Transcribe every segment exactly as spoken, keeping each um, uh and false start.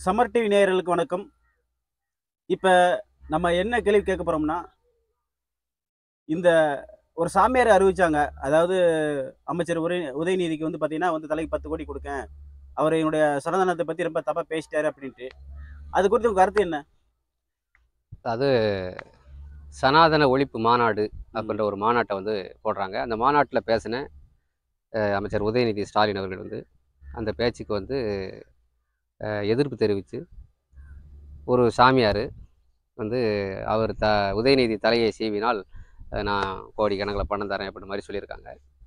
Summer TV நேயர்களுக்கு வணக்கம். இப்போ நம்ம என்ன கேள்வி கேட்க போகிறோம்னா, இந்த ஒரு சாமியார் அறிவிச்சாங்க. அதாவது அமைச்சர் உரை உதயநிதிக்கு வந்து பார்த்தீங்கன்னா வந்து தலைக்கு பத்து கோடி கொடுக்கேன். அவர் என்னுடைய சனாதனத்தை பற்றி ரொம்ப தப்பாக பேசிட்டாரு அப்படின்ட்டு. அது குறித்து உங்கள் கருத்து என்ன? அது சனாதன ஒழிப்பு மாநாடு அப்படின்ற ஒரு மாநாட்டை வந்து போடுறாங்க. அந்த மாநாட்டில் பேசின அஹ், அமைச்சர் உதயநிதி ஸ்டாலின் அவர்கள் வந்து அந்த பேச்சுக்கு வந்து அஹ், எதிர்ப்பு தெரிவித்து ஒரு சாமியார் வந்து அவர் த உதயநிதி தலையை சீவினால் அஹ், நான் கோடி கணக்கில் பணம் தரேன் அப்படின்ற மாதிரி சொல்லியிருக்காங்க.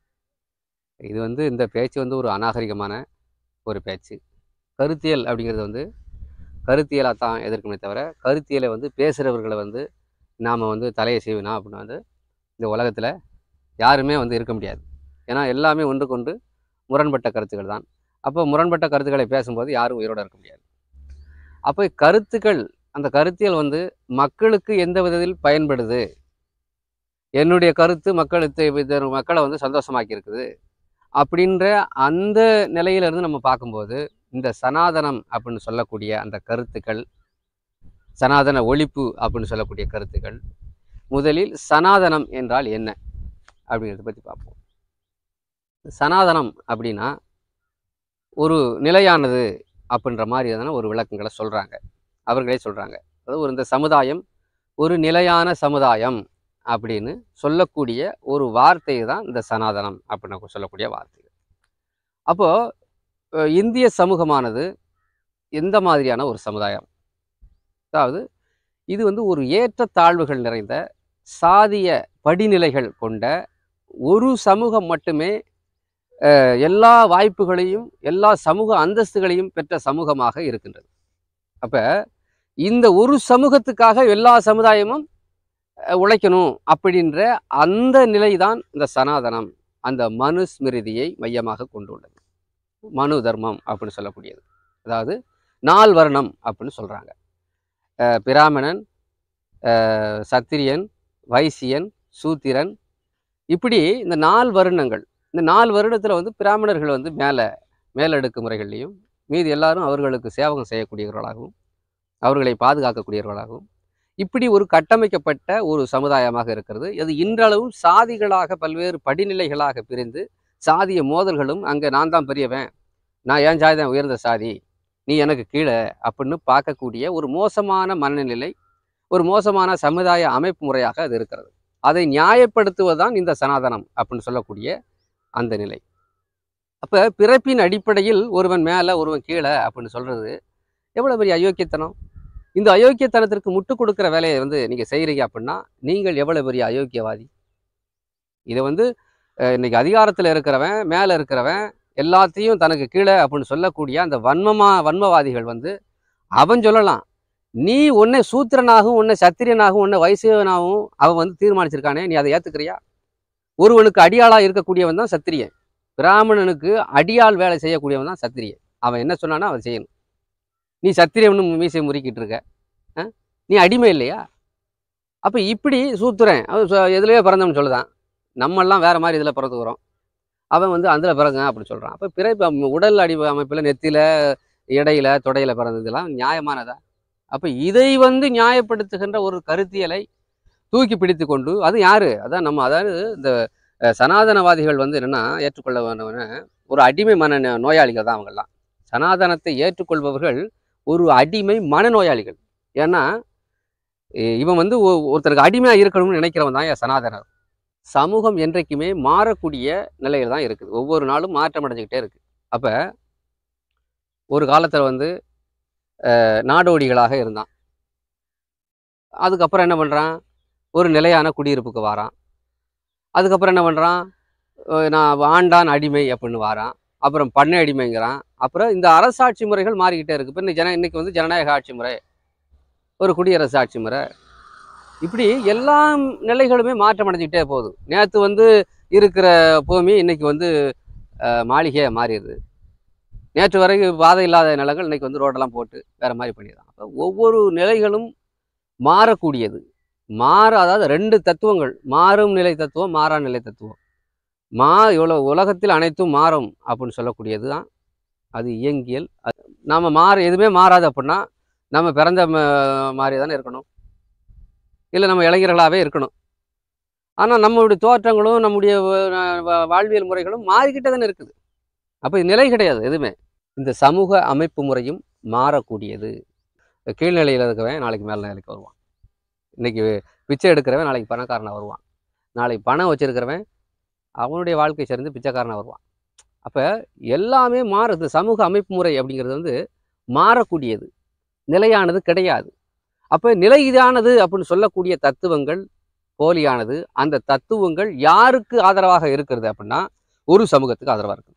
இது வந்து இந்த பேச்சு வந்து ஒரு அநாகரிகமான ஒரு பேச்சு. கருத்தியல் அப்படிங்கிறது வந்து கருத்தியலாக தான் எதிர்க்குமே தவிர, கருத்தியலை வந்து பேசுகிறவர்களை வந்து நாம் வந்து தலையை சீவினா அப்படின்னு வந்து இந்த உலகத்தில் யாருமே வந்து இருக்க முடியாது. ஏன்னா எல்லாமே ஒன்றுக்கொன்று முரண்பட்ட கருத்துக்கள் தான். அப்போ முரண்பட்ட கருத்துக்களை பேசும்போது யாரும் உயிரோடு இருக்க முடியாது. அப்போ கருத்துக்கள், அந்த கருத்தியல் வந்து மக்களுக்கு எந்த விதத்தில் பயன்படுது, என்னுடைய கருத்து மக்களுக்கு இது மக்களை வந்து சந்தோஷமாக்கி இருக்குது அப்படின்ற அந்த நிலையிலிருந்து நம்ம பார்க்கும்போது, இந்த சனாதனம் அப்படின்னு சொல்லக்கூடிய அந்த கருத்துக்கள், சனாதன ஒழிப்பு அப்படின்னு சொல்லக்கூடிய கருத்துக்கள், முதலில் சனாதனம் என்றால் என்ன அப்படிங்கிறத பற்றி பார்ப்போம். சனாதனம் அப்படின்னா ஒரு நிலையானது அப்படின்ற மாதிரி எதனா ஒரு விளக்கங்களை சொல்கிறாங்க, அவர்களே சொல்கிறாங்க. அதாவது ஒரு இந்த சமுதாயம் ஒரு நிலையான சமுதாயம் அப்படின்னு சொல்லக்கூடிய ஒரு வார்த்தை தான் இந்த சனாதனம் அப்படின்னு சொல்லக்கூடிய வார்த்தை. அப்போது இந்திய சமூகமானது எந்த மாதிரியான ஒரு சமுதாயம்? அதாவது இது வந்து ஒரு ஏற்றத்தாழ்வுகள் நிறைந்த சாதிய படிநிலைகள் கொண்ட ஒரு சமூகம் மட்டுமே எல்லா வாய்ப்புகளையும் எல்லா சமூக அந்தஸ்துகளையும் பெற்ற சமூகமாக இருக்கின்றது. அப்போ இந்த ஒரு சமூகத்துக்காக எல்லா சமுதாயமும் உழைக்கணும் அப்படின்ற அந்த நிலைதான் இந்த சனாதனம், அந்த மனுஸ்மிருதியை மையமாக கொண்டுள்ளது. மனு தர்மம் அப்படின்னு சொல்லக்கூடியது. அதாவது நால் வர்ணம் அப்படின்னு சொல்கிறாங்க. பிராமணன், சத்திரியன், வைசியன், சூத்திரன், இப்படி இந்த நாலு வருணங்கள். இந்த நாலு வருடத்தில் வந்து பிராமணர்கள் வந்து மேலே மேலடுக்கு முறைகள்லையும், மீது எல்லாரும் அவர்களுக்கு சேவகம் செய்யக்கூடியவர்களாகவும் அவர்களை பாதுகாக்கக்கூடியவர்களாகவும் இப்படி ஒரு கட்டமைக்கப்பட்ட ஒரு சமுதாயமாக இருக்கிறது. அது இன்றளவும் சாதிகளாக பல்வேறு படிநிலைகளாக பிரிந்து சாதிய மோதல்களும், அங்கே நான் தான் பெரியவன், நான் ஏன் சாதி தான் உயர்ந்த சாதி, நீ எனக்கு கீழே அப்படின்னு பார்க்கக்கூடிய ஒரு மோசமான மனநிலை, ஒரு மோசமான சமுதாய அமைப்பு முறையாக அது இருக்கிறது. அதை நியாயப்படுத்துவதுதான் இந்த சனாதனம் அப்படின்னு சொல்லக்கூடிய அந்த நிலை. அப்போ பிறப்பின் அடிப்படையில் ஒருவன் மேலே ஒருவன் கீழே அப்படின்னு சொல்கிறது எவ்வளோ பெரிய அயோக்கியத்தனம். இந்த அயோக்கியத்தனத்திற்கு முட்டு கொடுக்குற வேலையை வந்து நீங்கள் செய்கிறீங்க அப்படின்னா நீங்கள் எவ்வளோ பெரிய அயோக்கியவாதி. இதை வந்து இன்னைக்கு அதிகாரத்தில் இருக்கிறவன், மேலே இருக்கிறவன், எல்லாத்தையும் தனக்கு கீழே அப்படின்னு சொல்லக்கூடிய அந்த வன்மமா வன்மவாதிகள் வந்து அவன் சொல்லலாம், நீ உன்னை சூத்திரனாகவும் உன்னை சத்திரியனாகவும் உன்னை வைசியனாகவும் அவன் வந்து தீர்மானிச்சிருக்கானே, நீ அதை ஏற்றுக்கிறியா? ஒருவனுக்கு அடியாளாக இருக்கக்கூடியவன் தான் சத்திரியன். பிராமணனுக்கு அடியாள் வேலை செய்யக்கூடியவன் தான் சத்திரியன். அவன் என்ன சொன்னானோ அவன் செய்யணும். நீ சத்திரியம்னு மீசை முறுக்கிட்டு இருக்க, நீ அடிமை இல்லையா? அப்போ இப்படி சூத்திரன் அவன் எதுலையோ பிறந்தவன் சொல்லுதான், நம்மெல்லாம் வேறு மாதிரி இதில் பிறந்துக்கிறோம், அவன் வந்து அதில் பிறங்க அப்படின்னு சொல்கிறான். அப்போ பிறப்பு உடல் அடி அமைப்பில் நெத்தியில் இடையில தொடையில் பிறந்ததெல்லாம் நியாயமானதா? அப்போ இதை வந்து நியாயப்படுத்துகின்ற ஒரு கருத்தியலை தூக்கி பிடித்து கொண்டு, அது யாரு? அதான் நம்ம, அதாவது இந்த சனாதனவாதிகள் வந்து என்னென்னா ஏற்றுக்கொள்ள வேண்டவன ஒரு அடிமை மன நோயாளிகள் தான் அவங்கெல்லாம். சனாதனத்தை ஏற்றுக்கொள்பவர்கள் ஒரு அடிமை மனநோயாளிகள். ஏன்னா இவன் வந்து ஒருத்தருக்கு அடிமையாக இருக்கணும்னு நினைக்கிறவன் தான் என் சனாதனர். சமூகம் என்றைக்குமே மாறக்கூடிய நிலையில் தான் இருக்குது, ஒவ்வொரு நாளும் மாற்றம் அடைஞ்சிக்கிட்டே இருக்குது. அப்போ ஒரு காலத்தில் வந்து நாடோடிகளாக இருந்தான், அதுக்கப்புறம் என்ன பண்ணுறான், ஒரு நிலையான குடியிருப்புக்கு வாரான், அதுக்கப்புறம் என்ன பண்ணுறான், நான் ஆண்டான் அடிமை அப்படின்னு வாரான், அப்புறம் பண்ணை அடிமைங்கிறான். அப்புறம் இந்த அரசாட்சி முறைகள் மாறிக்கிட்டே இருக்குது. இப்போ இன்னைக்கு ஜன இன்னைக்கு வந்து ஜனநாயக ஆட்சி முறை, ஒரு குடியரசு ஆட்சி முறை, இப்படி எல்லா நிலைகளுமே மாற்றம் அடைஞ்சிக்கிட்டே போகுது. நேற்று வந்து இருக்கிற பூமி இன்னைக்கு வந்து மாளிகையாக மாறிடுது. நேற்று வரைக்கும் பாதை இல்லாத நிலங்கள் இன்னைக்கு வந்து ரோடெல்லாம் போட்டு வேற மாதிரி பண்ணிடுறான். அப்போ ஒவ்வொரு நிலைகளும் மாறக்கூடியது. மாற அதாவது ரெண்டு தத்துவங்கள், மாறும் நிலை தத்துவம், மாறா நிலை தத்துவம். மா இவ்வளோ உலகத்தில் அனைத்தும் மாறும் அப்படின்னு சொல்லக்கூடியது தான் அது இயங்கியல். நாம் மாற எதுவுமே மாறாது அப்படின்னா நம்ம பிறந்த மாதிரி தானே இருக்கணும், இல்லை நம்ம இளைஞர்களாகவே இருக்கணும். ஆனால் நம்மளுடைய தோற்றங்களும் நம்முடைய வாழ்வியல் முறைகளும் மாறிக்கிட்டே தானே இருக்குது. அப்போ இது நிலை கிடையாது எதுவுமே. இந்த சமூக அமைப்பு முறையும் மாறக்கூடியது. கீழ்நிலையில் இருக்கிறவன் நாளைக்கு மேல் நிலைக்கு வருவான். இன்றைக்கி பிச்சை எடுக்கிறவன் நாளைக்கு பணக்காரனாக வருவான். நாளைக்கு பணம் வச்சுருக்கிறவன் அவனுடைய வாழ்க்கை சேர்ந்து பிச்சைக்காரனாக வருவான். அப்போ எல்லாமே மாறுது. சமூக அமைப்பு முறை அப்படிங்கிறது வந்து மாறக்கூடியது, நிலையானது கிடையாது. அப்போ நிலையானது அப்படின்னு சொல்லக்கூடிய தத்துவங்கள் போலியானது. அந்த தத்துவங்கள் யாருக்கு ஆதரவாக இருக்கிறது அப்படின்னா ஒரு சமூகத்துக்கு ஆதரவாக இருக்குது.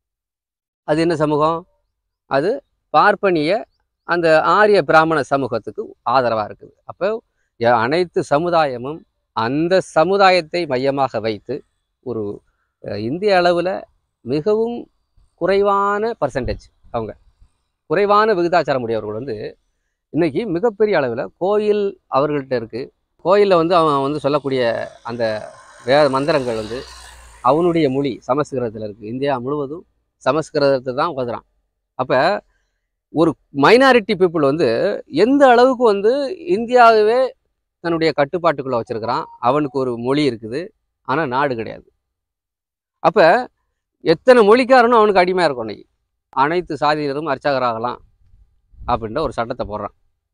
அது என்ன சமூகம்? அது பார்ப்பனிய அந்த ஆரிய பிராமண சமூகத்துக்கு ஆதரவாக இருக்குது. அப்போ அனைத்து சமுதாயமும் அந்த சமுதாயத்தை மையமாக வைத்து ஒரு இந்திய அளவில் மிகவும் குறைவான பர்சன்டேஜ், அவங்க குறைவான விகிதாச்சாரம் உடையவர்கள் வந்து இன்றைக்கி மிகப்பெரிய அளவில் கோயில் அவர்கள்ட்ட இருக்குது. கோயிலில் வந்து அவன் வந்து சொல்லக்கூடிய அந்த வே மந்திரங்கள் வந்து அவனுடைய மொழி சமஸ்கிருதத்தில் இருக்குது. இந்தியா முழுவதும் சமஸ்கிருதத்தை தான் ஓதுறான். அப்போ ஒரு மைனாரிட்டி பீப்புள் வந்து எந்த அளவுக்கு வந்து இந்தியாவே தன்னுடைய கட்டுப்பாட்டுக்குள்ளே வச்சுருக்கிறான். அவனுக்கு ஒரு மொழி இருக்குது, ஆனால் நாடு கிடையாது. அப்போ எத்தனை மொழிக்காரனும் அவனுக்கு அடிமையாக இருக்கும். அன்றைக்கி அனைத்து சாதியினரும் அர்ச்சகராகலாம் அப்படின்ற ஒரு சட்டத்தை போடுறான்.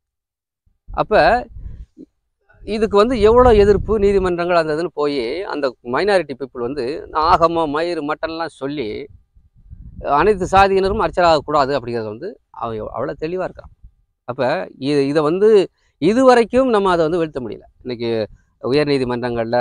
அப்போ இதுக்கு வந்து எவ்வளோ எதிர்ப்பு, நீதிமன்றங்கள் அந்த இதுன்னு போய் அந்த மைனாரிட்டி பீப்புள் வந்து ஆகமம் மயிறு மட்டன்லாம் சொல்லி அனைத்து சாதியினரும் அர்ச்சகராகக்கூடாது அப்படிங்கிறது வந்து அவன் அவ்வளோ தெளிவாக இருக்கான். அப்போ இது இதை வந்து இதுவரைக்கும் நம்ம அதை வந்து வீழ்த்த முடியல. இன்றைக்கி உயர் நீதிமன்றங்களில்,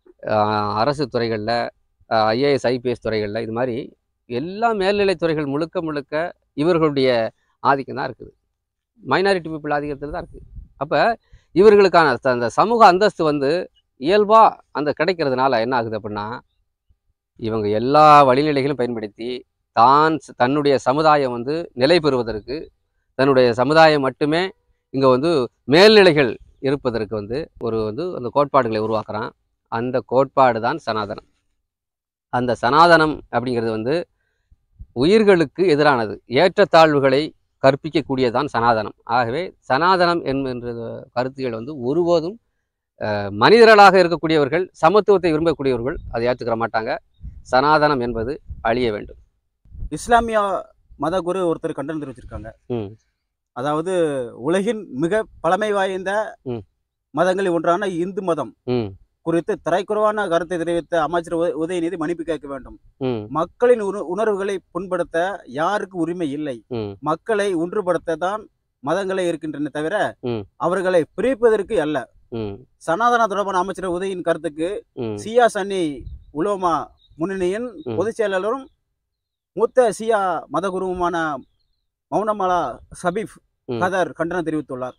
அரசு துறைகளில், ஐஏஎஸ் ஐபிஎஸ் துறைகளில், இது மாதிரி எல்லா மேல்நிலை துறைகள் முழுக்க முழுக்க இவர்களுடைய ஆதிக்கம் தான் இருக்குது. மைனாரிட்டி பீப்புள் ஆதிக்கத்தில் தான் இருக்குது. அப்போ இவர்களுக்கான அந்த சமூக அந்தஸ்து வந்து இயல்பாக அந்த கிடைக்கிறதுனால என்ன ஆகுது அப்படின்னா இவங்க எல்லா வழிநிலைகளும் பயன்படுத்தி தான் தன்னுடைய சமுதாயம் வந்து நிலை பெறுவதற்கு, தன்னுடைய சமுதாயம் மட்டுமே இங்கே வந்து மேல்நிலைகள் இருப்பதற்கு வந்து ஒரு வந்து அந்த கோட்பாடுகளை உருவாக்குறான். அந்த கோட்பாடு தான் சனாதனம். அந்த சனாதனம் அப்படிங்கிறது வந்து உயிர்களுக்கு எதிரானது, ஏற்றத்தாழ்வுகளை கற்பிக்கக்கூடியதான் சனாதனம். ஆகவே சனாதனம் என்கின்ற கருத்துகள் வந்து ஒருபோதும் மனிதர்களாக இருக்கக்கூடியவர்கள், சமத்துவத்தை விரும்பக்கூடியவர்கள் அதை ஏற்றுக்கிற மாட்டாங்க. சனாதனம் என்பது அழிய வேண்டும். இஸ்லாமிய மத குரு ஒருத்தர் கண்டனம் தெரிவிச்சிருக்காங்க. அதாவது உலகின் மிக பழமை வாய்ந்த மதங்களில் ஒன்றான இந்து மதம் குறித்து தரைக்குறைவான கருத்தை தெரிவித்த அமைச்சர் உதயநிதி மன்னிப்பு கேட்க வேண்டும். மக்களின் உணர்வுகளை புண்படுத்த யாருக்கு உரிமை இல்லை. மக்களை ஒன்றுபடுத்த தான் மதங்களே இருக்கின்றன தவிர அவர்களை பிரிப்பதற்கு அல்ல. சனாதன தொடர்பான அமைச்சர் உதயின் கருத்துக்கு சியா சன்னி உலோமா முன்னணியின் பொதுச் செயலாளரும் மூத்த சியா மதகுருவுமான மௌனமாலா சபீப் கதர் கண்டனம் தெரிவித்துள்ளார்.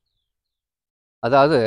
அதாவது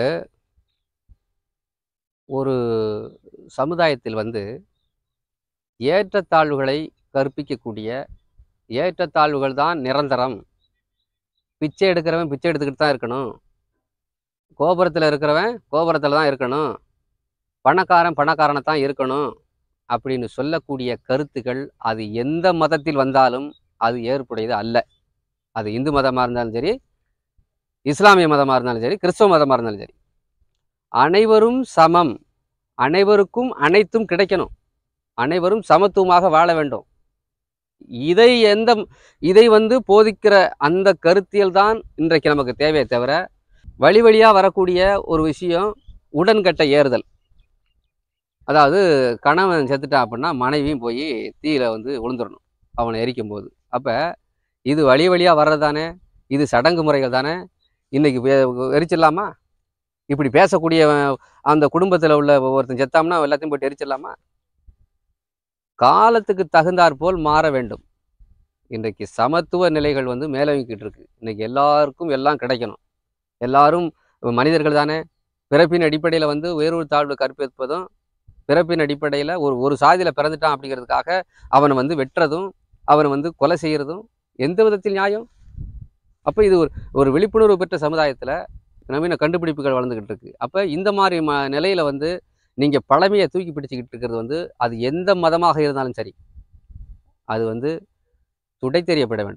ஒரு சமுதாயத்தில் வந்து ஏற்றத்தாழ்வுகளை கற்பிக்கக்கூடிய, ஏற்றத்தாழ்வுகள் தான் நிரந்தரம், பிச்சை எடுக்கிறவன் பிச்சை எடுத்துக்கிட்டு தான் இருக்கணும், கோபுரத்தில் இருக்கிறவன் கோபுரத்தில் தான் இருக்கணும், பணக்காரன் பணக்காரனை தான் இருக்கணும் அப்படின்னு சொல்லக்கூடிய கருத்துக்கள் அது எந்த மதத்தில் வந்தாலும் அது ஏற்புடையது அல்ல. அது இந்து மதமாக இருந்தாலும் சரி, இஸ்லாமிய மதமாக இருந்தாலும் சரி, கிறிஸ்தவ மதமாக இருந்தாலும் சரி, அனைவரும் சமம், அனைவருக்கும் அனைத்தும் கிடைக்கணும், அனைவரும் சமத்துவமாக வாழ வேண்டும். இதை எந்த இதை வந்து போதிக்கிற அந்த கருத்தியல் தான் இன்றைக்கு நமக்கு தேவையே தவிர வழி வழியாக வரக்கூடிய ஒரு விஷயம் உடன்கட்டை ஏறுதல். அதாவது கணவன் செத்துட்டான் அப்படின்னா மனைவியும் போய் தீயில வந்து விழுந்துடணும் அவனை எரிக்கும் போது. அப்போ இது வழி வழியாக வர்றது தானே, இது சடங்கு முறைகள் தானே. இன்றைக்கி எரிச்சிடலாமா? இப்படி பேசக்கூடிய அந்த குடும்பத்தில் உள்ள ஒருத்தன் செத்தாம்னா எல்லாத்தையும் போட்டு எரிச்சிடலாமா? காலத்துக்கு தகுந்தாற் போல் மாற வேண்டும். இன்றைக்கு சமத்துவ நிலைகள் வந்து மேலோங்கிக்கிட்டு இருக்கு. இன்றைக்கி எல்லாருக்கும் எல்லாம் கிடைக்கணும், எல்லாரும் மனிதர்கள் தானே. பிறப்பின் அடிப்படையில் வந்து உயர்வு தாழ்வு கற்பிப்பதும், பிறப்பின் அடிப்படையில் ஒரு ஒரு சாதியில் பிறந்துட்டான் அப்படிங்கிறதுக்காக அவனை வந்து வெட்டுறதும், அவனை வந்து கொலை செய்கிறதும் எந்த விதத்தில் நியாயம்? அப்போ இது ஒரு ஒரு விழிப்புணர்வு பெற்ற சமுதாயத்தில் நவீன கண்டுபிடிப்புகள் வளர்ந்துக்கிட்டு இருக்கு. அப்போ இந்த மாதிரி ம நிலையில் வந்து நீங்கள் பழமையை தூக்கி பிடிச்சிக்கிட்டு இருக்கிறது வந்து அது எந்த மதமாக இருந்தாலும் சரி, அது வந்து துடை தெரியப்பட வேண்டும்.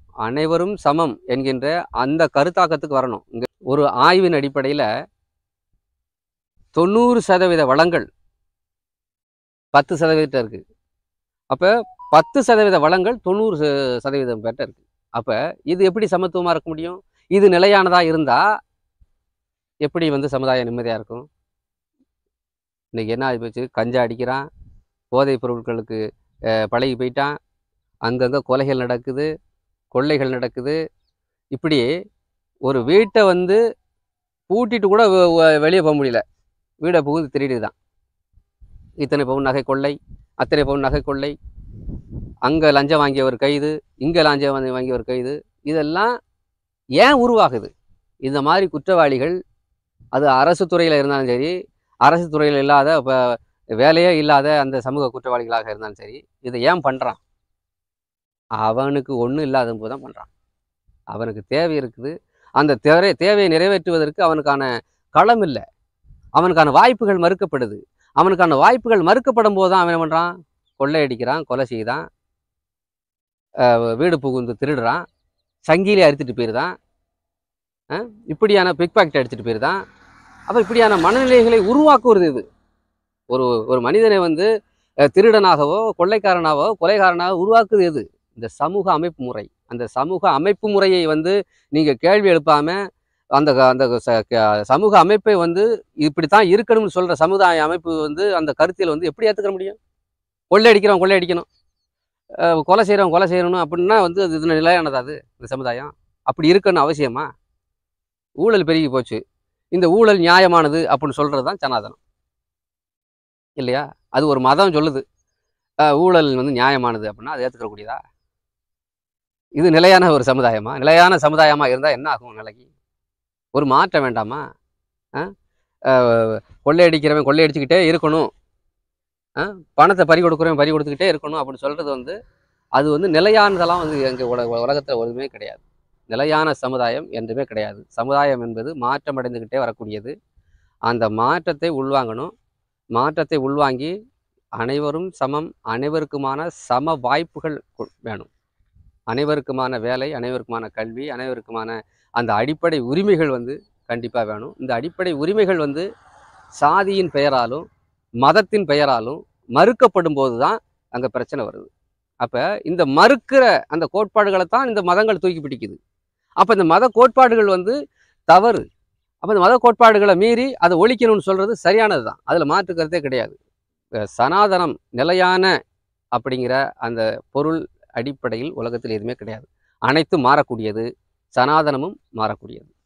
அனைவரும் சமம் என்கின்ற அந்த கருத்தாக்கத்துக்கு வரணும். இங்க ஒரு ஆய்வின் அடிப்படையில் தொண்ணூறு சதவீத வளங்கள் பத்து சதவீதம் இருக்கு. அப்போ பத்து சதவீத வளங்கள் தொண்ணூறு சதவீதம் பேர்ட்ட இருக்கு. அப்போ இது எப்படி சமத்துவமாக இருக்க முடியும்? இது நிலையானதாக இருந்தால் எப்படி வந்து சமுதாயம் நிம்மதியாக இருக்கும்? இன்னைக்கு என்ன ஆகி போச்சு? கஞ்சா அடிக்கிறான், போதைப் பொருட்களுக்கு பழகி போயிட்டான், அங்கங்கே கொலைகள் நடக்குது, கொள்ளைகள் நடக்குது. இப்படி ஒரு வீட்டை வந்து பூட்டிட்டு கூட வெளியே போக முடியல, வீடை புகுந்து திருடி தான். இத்தனை பவுன் நகை கொள்ளை, அத்தனை பவுன் நகை கொள்ளை, அங்கே லஞ்சம் வாங்கியவர் கைது, இங்கே லஞ்சம் வாங்கி வாங்கியவர் கைது. இதெல்லாம் ஏன் உருவாகுது? இந்த மாதிரி குற்றவாளிகள் அது அரசு துறையில் இருந்தாலும் சரி, அரசு துறையில் இல்லாத இப்போ வேலையே இல்லாத அந்த சமூக குற்றவாளிகளாக இருந்தாலும் சரி, இதை ஏன் பண்ணுறான்? அவனுக்கு ஒன்றும் இல்லாத போது தான் பண்ணுறான். அவனுக்கு தேவை இருக்குது, அந்த தேவை தேவையை நிறைவேற்றுவதற்கு அவனுக்கான களம் இல்லை, அவனுக்கான வாய்ப்புகள் மறுக்கப்படுது. அவனுக்கான வாய்ப்புகள் மறுக்கப்படும் போது தான் அவன் என்ன பண்ணுறான்? கொள்ளையடிக்கிறான், கொலை செய்தான், வீடு புகுந்து திருடுறான், சங்கிலி அறுத்துட்டு போயிருதான், இப்படியான பிக் பாக்கெட் அடிச்சுட்டு போயிருதான். அப்போ இப்படியான மனநிலைகளை உருவாக்குவது இது. ஒரு ஒரு மனிதனை வந்து திருடனாகவோ கொள்ளைக்காரனாகவோ கொலைகாரனாக உருவாக்குது எது? இந்த சமூக அமைப்பு முறை. அந்த சமூக அமைப்பு முறையை வந்து நீங்கள் கேள்வி எழுப்பாமல் அந்த அந்த சமூக அமைப்பை வந்து இப்படித்தான் இருக்கணும்னு சொல்கிற சமுதாய அமைப்பு வந்து அந்த கருத்தியல் வந்து எப்படி ஏற்றுக்க முடியும்? கொள்ளையடிக்கிறவன் கொள்ளையடிக்கணும், கொலை செய்கிறவன் கொலை செய்யணும் அப்படின்னா வந்து அது இது நிலையானது? அது இந்த சமுதாயம் அப்படி இருக்கணும்னு அவசியமா? ஊழல் பெருகி போச்சு, இந்த ஊழல் நியாயமானது அப்படின்னு சொல்கிறது தான் சனாதனம் இல்லையா? அது ஒரு மதம் சொல்லுது ஊழல் வந்து நியாயமானது அப்படின்னா அதை ஏற்றுக்கக்கூடியதா? இது நிலையான ஒரு சமுதாயமா? நிலையான சமுதாயமாக இருந்தால் என்ன ஆகும்? நிலைக்கு ஒரு மாற்றம் வேண்டாமா? கொள்ளையடிக்கிறவன் கொள்ளையடிச்சுக்கிட்டே இருக்கணும், பணத்தை பறி கொடுக்குறவன் பறி கொடுத்துக்கிட்டே இருக்கணும் அப்படின்னு சொல்கிறது வந்து அது வந்து நிலையானதெல்லாம் வந்து எங்கள் உலக உலகத்தில் ஒன்றுமே கிடையாது. நிலையான சமுதாயம் என்றுமே கிடையாது. சமுதாயம் என்பது மாற்றமடைந்துக்கிட்டே வரக்கூடியது. அந்த மாற்றத்தை உள்வாங்கணும். மாற்றத்தை உள்வாங்கி அனைவரும் சமம், அனைவருக்குமான சம வாய்ப்புகள் வேணும். அனைவருக்குமான வேலை, அனைவருக்குமான கல்வி, அனைவருக்குமான அந்த அடிப்படை உரிமைகள் வந்து கண்டிப்பாக வேணும். இந்த அடிப்படை உரிமைகள் வந்து சாதியின் பெயராலும் மதத்தின் பெயராலும் மறுக்கப்படும் போது தான் அங்கே பிரச்சனை வருது. அப்போ இந்த மறுக்கிற அந்த கோட்பாடுகளை தான் இந்த மதங்கள் தூக்கி பிடிக்குது. அப்போ இந்த மத கோட்பாடுகள் வந்து தவறு. அப்போ இந்த மத கோட்பாடுகளை மீறி அதை ஒழிக்கணும்னு சொல்கிறது சரியானது தான், அதில் மாற்று கருத்தே கிடையாது. சனாதனம் நிலையான அப்படிங்கிற அந்த பொருள் அடிப்படையில் உலகத்தில் எதுவுமே கிடையாது. அனைத்தும் மாறக்கூடியது, சனாதனமும் மாறக்கூடியது.